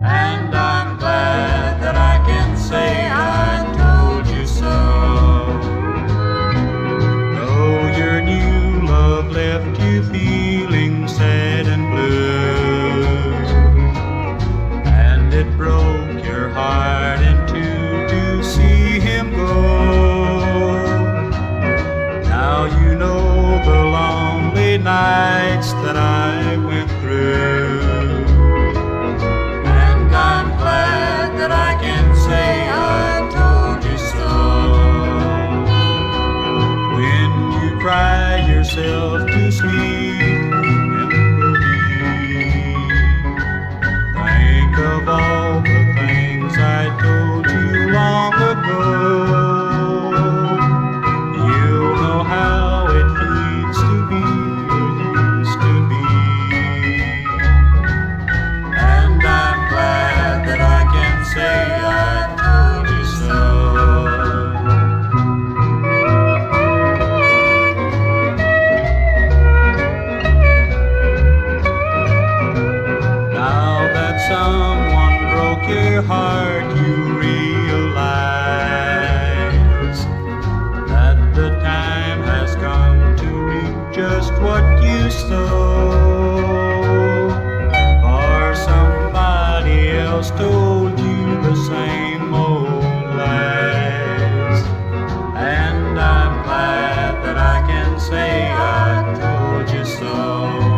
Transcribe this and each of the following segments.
And I'm glad that I can say I told you so. Though your new love left you feeling sad and blue, and it broke your heart in two to see him go. Now you know the lonely nights that I went through. Cry yourself to sleep, remember me. Think of all the things I told you long ago. You'll know how it feels to be or used to be. And I'm glad that I can say I told you so. Someone broke your heart, you realize that the time has come to reap just what you sow. For somebody else told you the same old lies. And I'm glad that I can say I told you so.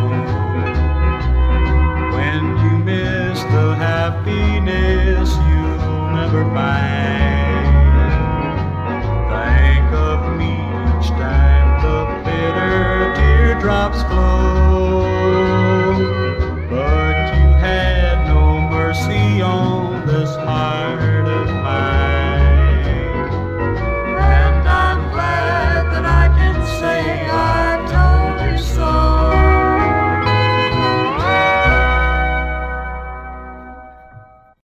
The happiness you'll never find. Think of me each time the bitter teardrops flow.